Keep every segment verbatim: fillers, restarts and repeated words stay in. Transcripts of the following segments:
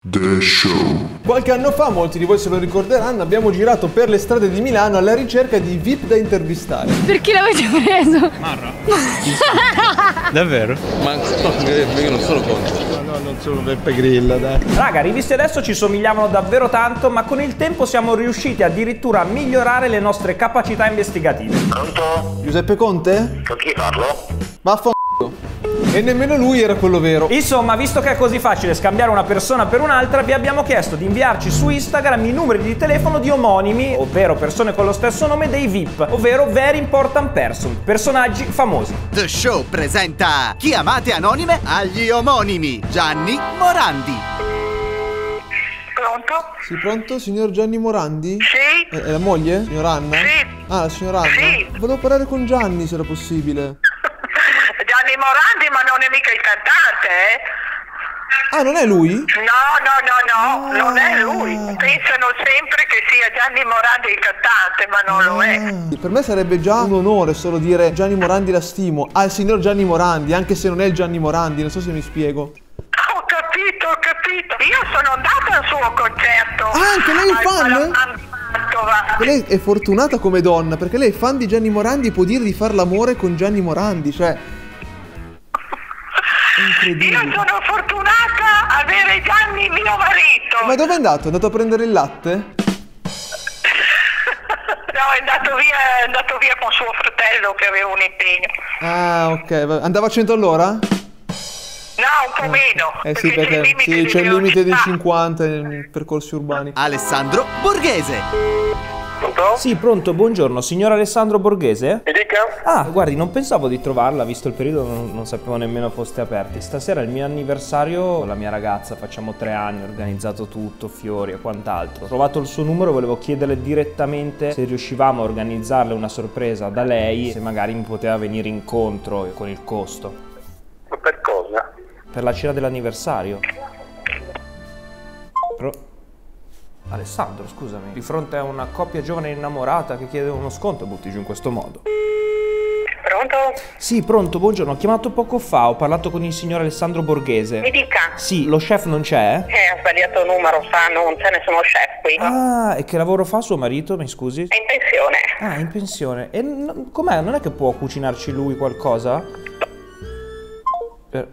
The Show. Qualche anno fa, molti di voi se lo ricorderanno, abbiamo girato per le strade di Milano alla ricerca di V I P da intervistare. Per chi l'avete preso? Marra. Davvero? Ma io non sono contro. No, no, non sono Beppe Grillo, dai. Raga, rivisti adesso ci somigliavano davvero tanto, ma con il tempo siamo riusciti addirittura a migliorare le nostre capacità investigative. Pronto? Giuseppe Conte? Con chi parlo? Vaffanculo. E nemmeno lui era quello vero. Insomma, visto che è così facile scambiare una persona per un'altra, vi abbiamo chiesto di inviarci su Instagram i numeri di telefono di omonimi, ovvero persone con lo stesso nome dei V I P, ovvero Very Important Person, personaggi famosi. The Show presenta chiamate anonime agli omonimi. Gianni Morandi. Pronto? Sì, pronto? Signor Gianni Morandi? Sì? È, è la moglie? Signor Anna? Sì. Ah, la signora Anna? Sì. Volevo parlare con Gianni, se era possibile. Gianni Morandi, ma non è mica il cantante, eh? Ah, non è lui? No, no, no, no, Ah. non è lui. Pensano sempre che sia Gianni Morandi il cantante, ma non lo è. Ah, per me sarebbe già un onore solo dire Gianni Morandi la stimo. Ah, il signor Gianni Morandi, anche se non è il Gianni Morandi, non so se mi spiego. Ho capito, ho capito. Io sono andata al suo concerto. Ah, anche lei è al fan? Palazzo Mantova. E lei è fortunata come donna, perché lei è fan di Gianni Morandi e può dire di far l'amore con Gianni Morandi, cioè... È incredibile. Io sono fortunata a avere Gianni mio marito. Ma dove è andato? È andato a prendere il latte? No, è andato via, è andato via con suo fratello che aveva un impegno. Ah, ok. va- Andava a cento all'ora? No, un po' meno. Eh sì, c'è il perché limite sì, di c'è il limite dei velocità. cinquanta nei percorsi urbani. Alessandro Borghese. Pronto? Sì, pronto, buongiorno, signor Alessandro Borghese? Mi dica? Ah, guardi, non pensavo di trovarla, visto il periodo non, non sapevo nemmeno foste aperti. Stasera è il mio anniversario con la mia ragazza, facciamo tre anni, ho organizzato tutto, fiori e quant'altro. Ho trovato il suo numero, volevo chiederle direttamente se riuscivamo a organizzarle una sorpresa da lei, se magari mi poteva venire incontro con il costo. Ma per cosa? Per la cena dell'anniversario. Pro- Alessandro, scusami, di fronte a una coppia giovane innamorata che chiede uno sconto, butti giù in questo modo. Pronto? Sì, pronto, buongiorno, ho chiamato poco fa, ho parlato con il signor Alessandro Borghese. Mi dica. Sì, lo chef non c'è? Eh, ha sbagliato numero, sa, non c'è nessuno chef qui. Ah, e che lavoro fa suo marito, mi scusi? È in pensione. Ah, è in pensione. E n- com'è? Non è che può cucinarci lui qualcosa? Per...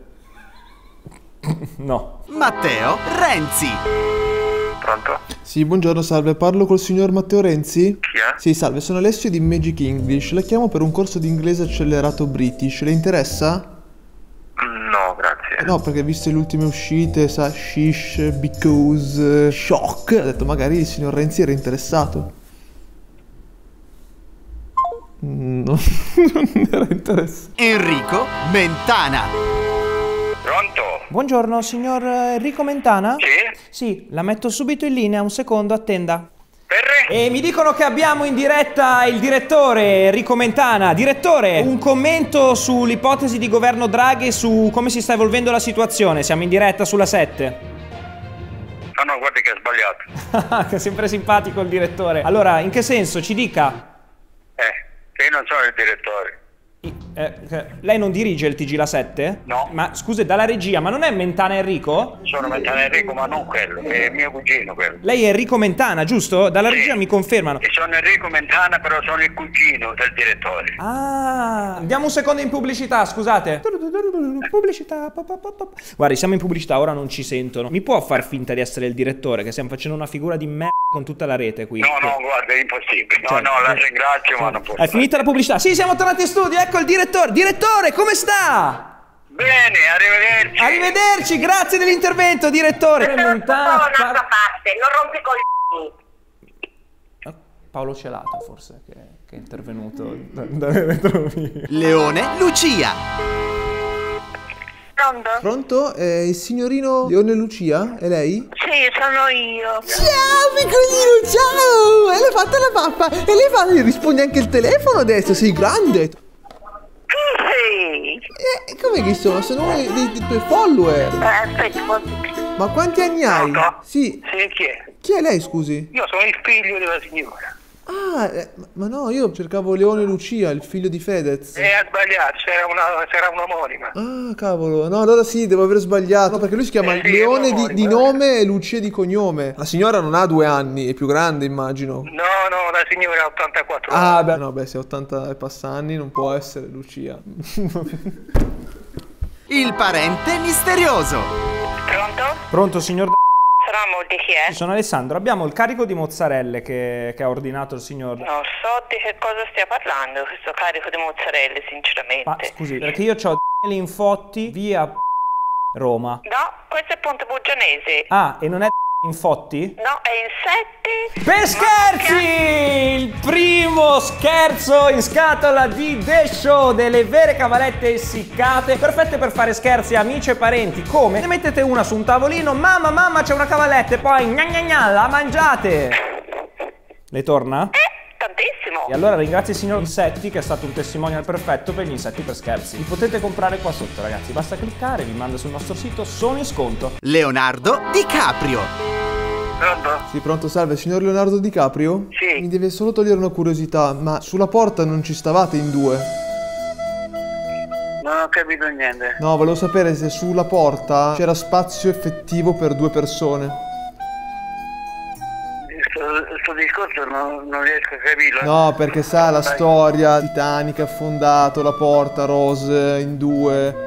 No. Matteo Renzi. Pronto? Sì, buongiorno, salve, parlo col signor Matteo Renzi? Chi è? Sì, salve, sono Alessio di Magic English. La chiamo per un corso di inglese accelerato British. Le interessa? No, grazie. No, perché viste le ultime uscite, sa, shish, because, eh, shock, ha detto magari il signor Renzi era interessato. No, non era interessato. Enrico Mentana. Pronto? Buongiorno, signor Enrico Mentana? Sì? Sì, la metto subito in linea, un secondo, attenda. Per? E mi dicono che abbiamo in diretta il direttore Enrico Mentana. Direttore, un commento sull'ipotesi di governo Draghi e su come si sta evolvendo la situazione. Siamo in diretta sulla sette. No, no, guardi che ha sbagliato. Che è sempre simpatico il direttore. Allora, in che senso? Ci dica. Eh, che io non sono il direttore. I- eh, che- lei non dirige il T G La sette? No. Ma scusi, dalla regia, ma non è Mentana Enrico? Sono Mentana Enrico, ma non quello, è mio cugino quello. Lei è Enrico Mentana, giusto? Dalla Sì. regia mi confermano. E sono Enrico Mentana, però sono il cugino del direttore. Ah, andiamo un secondo in pubblicità, scusate. Pubblicità. pa, pa, pa, pa. Guardi, siamo in pubblicità, ora non ci sentono. Mi può far finta di essere il direttore, che stiamo facendo una figura di merda con tutta la rete qui? No, no, guarda, è impossibile. No, Cioè, no, la eh, ringrazio, ma non posso. È finita la pubblicità. Sì, siamo tornati in studio, ecco il direttore. Direttore, come sta? Bene, arrivederci. Arrivederci, grazie dell'intervento, direttore. Mentana, un'altra par- parte, non rompi col Paolo Celata, forse, che, che è intervenuto da, da retrovia. Leone Lucia. Pronto? Pronto? È il signorino Leone Lucia? È lei? Sì, sono io. Ciao piccolino, ciao! E l'hai fatta la pappa! E lei fa, gli rispondi anche il telefono adesso, sei grande! Chi sei? E come chi sono? Sono uno dei, dei tuoi follower! Eh, aspetta, quanti... Ma quanti anni hai? Pronto? Sì. Sì, chi è? Chi è lei, scusi? Io sono il figlio della signora. Ah, eh, ma no, io cercavo Leone Lucia, il figlio di Fedez. E a sbagliare, c'era una, c'era un'omonima. Ah, cavolo. No, allora sì, devo aver sbagliato. No, perché lui si chiama Eh sì, Leone è di, di nome e Lucia di cognome. La signora non ha due anni, è più grande, immagino. No, no, la signora ha ottantaquattro anni. Ah, beh, no, beh, se ha ottanta e passa anni non può essere Lucia. Il parente misterioso. Pronto? Pronto, signor D- Sarà di chi è? Sono Alessandro, abbiamo il carico di mozzarelle che, che ha ordinato il signor D- Non so di che cosa stia parlando, questo carico di mozzarelle, sinceramente. Ma scusi, perché io ho Linfotti via Roma. No, questo è Ponte Buggianese. Ah, e non è Infotti? No, è Insetti. Per scherzi! Il primo scherzo in scatola di The Show, delle vere cavalette essiccate, perfette per fare scherzi a amici e parenti. Come? Ne mettete una su un tavolino, mamma, mamma, c'è una cavalletta, e poi gna gna gna, la mangiate. Le torna? Eh, tantissimo. E allora ringrazio il signor Insetti, che è stato un testimonial perfetto per gli insetti per scherzi. Li potete comprare qua sotto, ragazzi, basta cliccare, vi manda sul nostro sito, sono in sconto. Leonardo DiCaprio. Pronto? Sì, pronto, salve, signor Leonardo DiCaprio? Sì. Mi deve solo togliere una curiosità, ma sulla porta non ci stavate in due? Non ho capito niente. No, volevo sapere se sulla porta c'era spazio effettivo per due persone. Questo discorso non, non riesco a capirlo. No, perché sa la storia, Titanic ha affondato, la porta, Rose in due.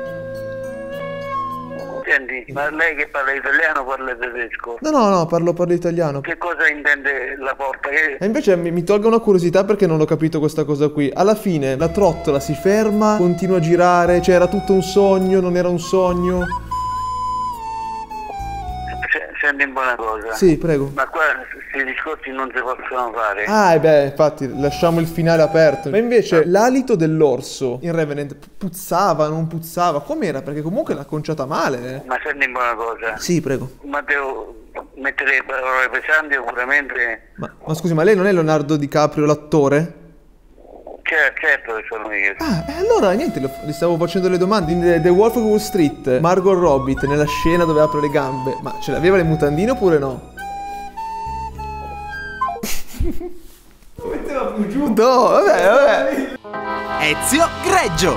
Senti, ma lei che parla italiano o parla tedesco? No, no, no, parlo, parlo italiano. Che cosa intende la porta? Che... E invece mi, mi tolga una curiosità perché non ho capito questa cosa qui. Alla fine la trottola si ferma, continua a girare, cioè era tutto un sogno, non era un sogno. Senti un po' una cosa. Sì, prego. Ma qua questi discorsi non si possono fare. Ah, e beh, infatti, lasciamo il finale aperto. Ma invece l'alito dell'orso in Revenant puzzava, non puzzava? Com'era? Perché comunque l'ha conciata male. Eh. Ma senti un po' una cosa. Sì, prego. Ma devo mettere parole pesanti oppure... Ma, ma scusi, ma lei non è Leonardo DiCaprio, l'attore? Certo, certo che sono io. Ah, e allora niente, lo- gli stavo facendo le domande. In The, The Wolf of Wall Street, Margot Robbie, nella scena dove apre le gambe, ma ce l'aveva le mutandine oppure no? Lo metteva più giù. No, vabbè, vabbè. Ezio Greggio.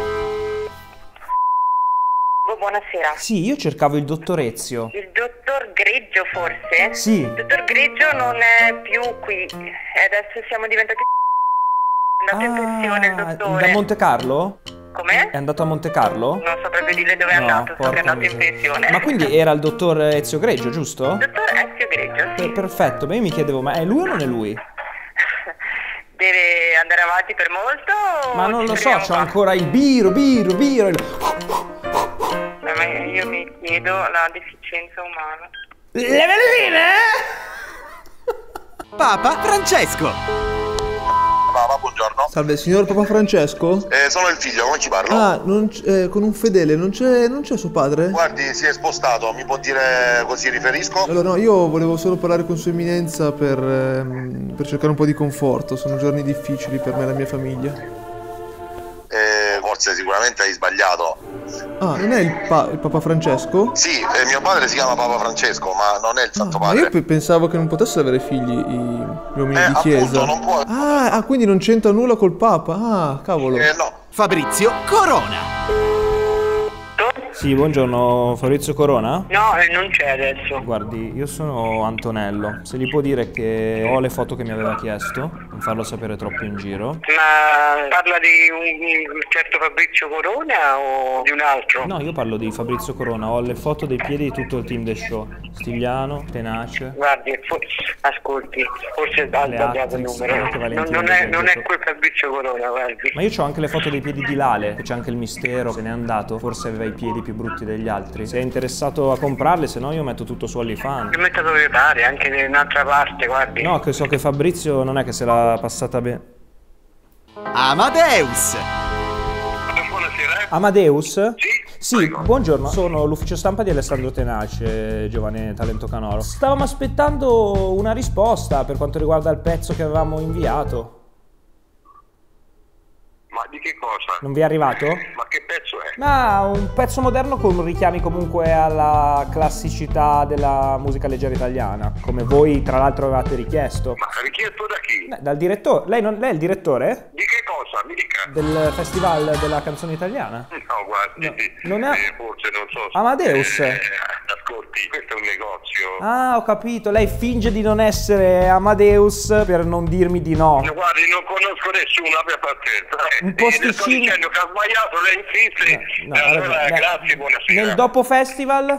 Oh, buonasera. Sì, io cercavo il dottor Ezio. Il dottor Greggio forse? Sì. Il dottor Greggio non è più qui. E adesso siamo diventati... È andato in pensione il Ah, dottore. da Monte Carlo? Com'è? È andato a Monte Carlo? Non so proprio dire dove è No, andato, so che è porca andato in miseria. pensione. Ma quindi era il dottor Ezio Greggio, giusto? Dottor Ezio Greggio, sì. Per- perfetto, beh io mi chiedevo, ma è lui o non è lui? Deve andare avanti per molto? o Ma non ci lo so, fermiamo c'ho qua? ancora il biro, biro, biro. il- Eh, ma io mi chiedo la deficienza umana. Le velline? Papa Francesco. Papa, buongiorno. Salve, signor Papa Francesco? Eh, sono il figlio, come ci parlo? Ah, non c- eh, con un fedele, non c'è, non c'è suo padre? Guardi, si è spostato, mi può dire così riferisco? Allora, no, io volevo solo parlare con sua eminenza per, ehm, per cercare un po' di conforto. Sono giorni difficili per me e la mia famiglia. Eh, forse sicuramente hai sbagliato. Ah, non è il, pa- il Papa Francesco? Sì, eh, mio padre si chiama Papa Francesco, ma non è il Santo Ah, ma Padre. io pe- pensavo che non potessero avere figli i, gli uomini Eh, di chiesa. appunto, non può. Ah, ah, quindi non c'entra nulla col Papa? Ah, cavolo. Eh, no. Fabrizio Corona. Sì, buongiorno, Fabrizio Corona? No, eh, non c'è adesso. Guardi, io sono Antonello. Se gli può dire che ho le foto che mi aveva chiesto, non farlo sapere troppo in giro. Ma parla di un, un certo Fabrizio Corona o di un altro? No, io parlo di Fabrizio Corona, ho le foto dei piedi di tutto il team The Show. Stigliano, Tenace. Guardi, for- ascolti, forse ha sbagliato il Atrix, numero. anche Non, Valentino non è, Di non è Greggio. quel Fabrizio Corona, guardi. Ma io ho anche le foto dei piedi di Lale, che c'è anche il mistero, se n'è andato, forse aveva i piedi più brutti degli altri. Se è interessato a comprarle, se no io metto tutto su OnlyFans. Li metta dove pare, anche in un'altra parte, guardi. No, che so che Fabrizio non è che se l'ha passata bene. Amadeus. Buonasera. Amadeus? Sì? Sì, buongiorno, sono l'ufficio stampa di Alessandro Tenace, giovane talento canoro. Stavamo aspettando una risposta per quanto riguarda il pezzo che avevamo inviato. Ma di che cosa? Non vi è arrivato? Ma che pezzo è? Ma un pezzo moderno con richiami comunque alla classicità della musica leggera italiana, come voi tra l'altro avevate richiesto. Ma richiesto da chi? Eh, Dal direttore. Lei, non, lei è il direttore? Di che cosa? Mi dica. Del festival della canzone italiana? No, guardi, No, non è- eh, forse non so. Amadeus? Eh, ascolti, questo è un negozio. Ah, ho capito, lei finge di non essere Amadeus per non dirmi di no. No, guardi, non conosco nessuno, abbia pazienza. Eh. Un Eh, le sto posticino- dicendo che ha sbagliato, lei insiste. No, Eh, ha allora, ragione. grazie, buonasera. Nel dopo festival?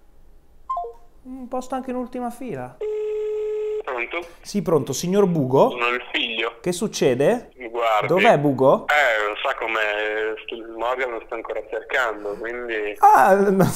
Un posto anche in ultima fila. Pronto? Sì, pronto, signor Bugo? Sono il figlio. Che succede? Guardi. Dov'è Bugo? Eh, non sa com'è, st- Morgan lo sta ancora cercando, quindi... Ah, no.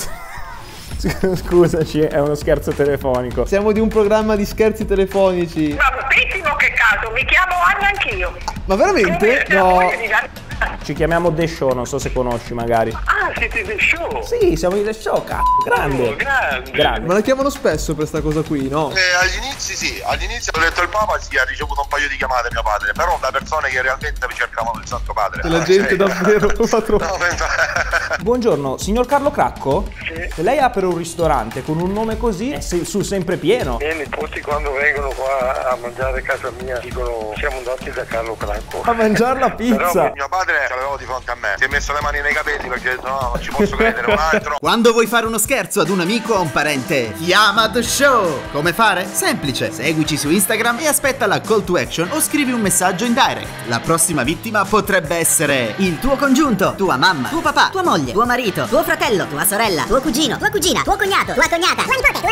Scusaci, è uno scherzo telefonico. Siamo di un programma di scherzi telefonici. Ma benissimo, che caso, mi chiamo Anna anch'io. Ma veramente? Come? La No. moglie di Dan- Ci chiamiamo The Show, non so se conosci magari. Ah, siete del show! Sì, siamo i The Show, cazzo. Grande. Oh, grande! Grande. Ma la chiamano spesso per sta cosa qui, no? Eh, agli inizi sì, agli inizi ho detto il Papa sì, ha ricevuto un paio di chiamate mio padre, però da persone che realmente mi cercavano il Santo Padre. E la Eh, gente sì. davvero lo fa troppo. No, ma- Buongiorno, signor Carlo Cracco? Sì. Se lei apre un ristorante con un nome così, è se- su sempre pieno. I miei nipoti quando vengono qua a mangiare a casa mia dicono siamo andati da Carlo Cracco. A mangiare la pizza. Però mio padre ce l'avevo di fronte a me, si è messo le mani nei capelli perché ha detto no, non ci posso credere, un altro. Quando vuoi fare uno scherzo ad un amico o a un parente, chiama The Show! Come fare? Semplice, seguici su Instagram e aspetta la call to action o scrivi un messaggio in direct. La prossima vittima potrebbe essere Il tuo congiunto, tua mamma, tuo papà, tua moglie, tuo marito, tuo fratello, tua sorella, tuo cugino, tua cugina, tuo cognato, tua cognata, tua nipote, tua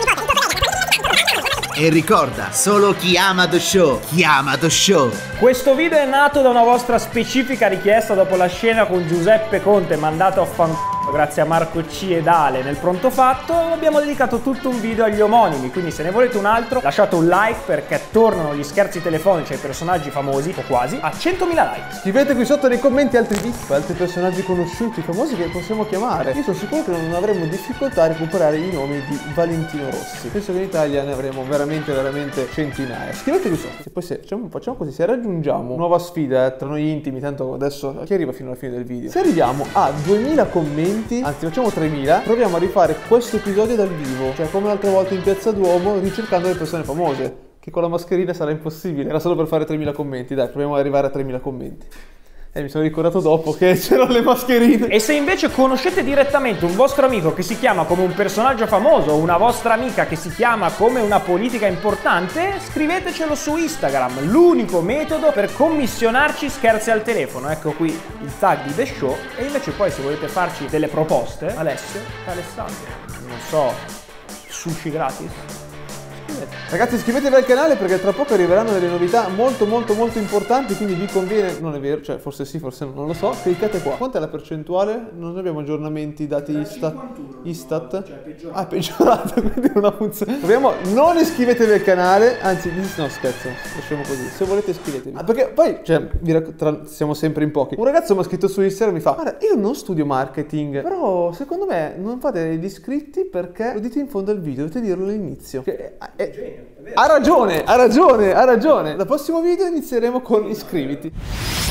nipote. E ricorda, solo chi ama The Show, chiama The Show. Questo video è nato da una vostra specifica richiesta dopo la scena con Giuseppe Conte mandato a fanculo grazie a Marco C ed Ale nel pronto fatto. Abbiamo dedicato tutto un video agli omonimi, quindi se ne volete un altro lasciate un like perché tornano gli scherzi telefonici ai personaggi famosi, o quasi, a centomila like. Scrivete qui sotto nei commenti altri VIP, altri personaggi conosciuti, famosi che possiamo chiamare. Io sono sicuro che non avremo difficoltà a recuperare i nomi di Valentino Rossi. Penso che in Italia ne avremo veramente, veramente centinaia. Scrivete qui sotto. E poi se facciamo, facciamo così, se raggiungiamo nuova sfida eh, tra noi intimi, tanto adesso chi arriva fino alla fine del video? Se arriviamo a duemila commenti, anzi facciamo tremila, proviamo a rifare questo episodio dal vivo, cioè come l'altra volta in Piazza Duomo, ricercando le persone famose, che con la mascherina sarà impossibile, era solo per fare tremila commenti. Dai, proviamo ad arrivare a tremila commenti. E mi sono ricordato dopo che c'erano le mascherine. E se invece conoscete direttamente un vostro amico che si chiama come un personaggio famoso o una vostra amica che si chiama come una politica importante, scrivetecelo su Instagram, l'unico metodo per commissionarci scherzi al telefono. Ecco qui il tag di The Show. E invece poi se volete farci delle proposte, Alessio, Alessandro, non so, sushi gratis. Ragazzi, iscrivetevi al canale perché tra poco arriveranno delle novità molto molto molto importanti, quindi vi conviene, non è vero, cioè forse sì, forse no, non lo so, cliccate qua. Quant'è la percentuale? Non abbiamo aggiornamenti dati Istat. Istat? Cioè, peggiorata. Ah, peggiorata, quindi non ha funzionato. Proviamo, non iscrivetevi al canale, anzi, no scherzo, lasciamo così, se volete iscrivetevi. Ah, perché poi, cioè, vi rac- tra- siamo sempre in pochi. Un ragazzo mi ha scritto su Instagram e mi fa, guarda, io non studio marketing, però secondo me non fate gli iscritti perché lo dite in fondo al video, dovete dirlo all'inizio. Che è, è, ha ragione, ha ragione, ha ragione. Dal prossimo video inizieremo con iscriviti.